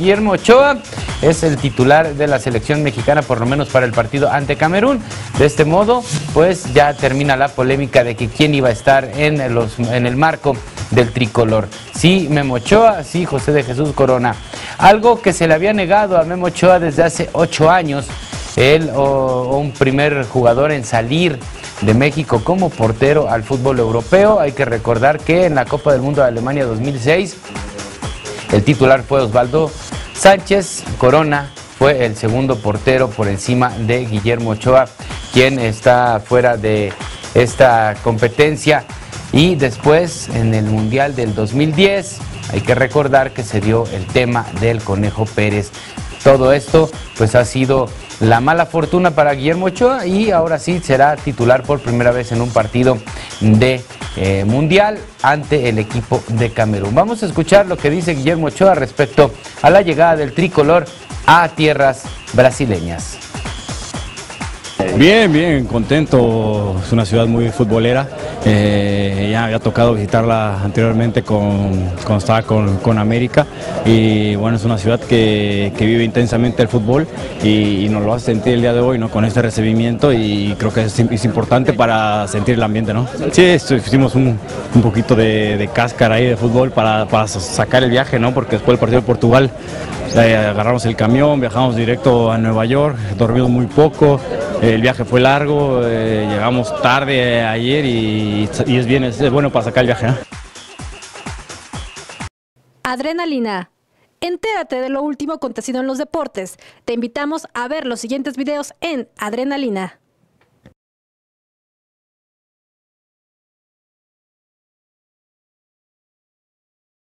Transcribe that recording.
Guillermo Ochoa es el titular de la selección mexicana, por lo menos para el partido ante Camerún. De este modo, pues ya termina la polémica de que quién iba a estar en el marco del tricolor. Sí, Memo Ochoa, sí, José de Jesús Corona. Algo que se le había negado a Memo Ochoa desde hace 8 años. Él, un primer jugador en salir de México como portero al fútbol europeo. Hay que recordar que en la Copa del Mundo de Alemania 2006, el titular fue Osvaldo Sánchez. Corona fue el segundo portero por encima de Guillermo Ochoa, quien está fuera de esta competencia. Y después, en el Mundial del 2010, hay que recordar que se dio el tema del Conejo Pérez. Todo esto pues ha sido la mala fortuna para Guillermo Ochoa, y ahora sí será titular por primera vez en un partido de Mundial ante el equipo de Camerún. Vamos a escuchar lo que dice Guillermo Ochoa respecto a la llegada del tricolor a tierras brasileñas. Bien, bien, contento. Es una ciudad muy futbolera. Ya había tocado visitarla anteriormente cuando estaba con América, y bueno, es una ciudad que vive intensamente el fútbol y nos lo hace sentir el día de hoy, ¿no? Con este recibimiento, y creo que es importante para sentir el ambiente, ¿no? Sí, hicimos un poquito de cáscara ahí de fútbol para sacar el viaje, ¿no? Porque después del partido de Portugal agarramos el camión, viajamos directo a Nueva York, dormimos muy poco, el viaje fue largo, llegamos tarde ayer y es bueno para sacar el viaje, ¿no? Adrenalina. Entérate de lo último acontecido en los deportes. Te invitamos a ver los siguientes videos en Adrenalina.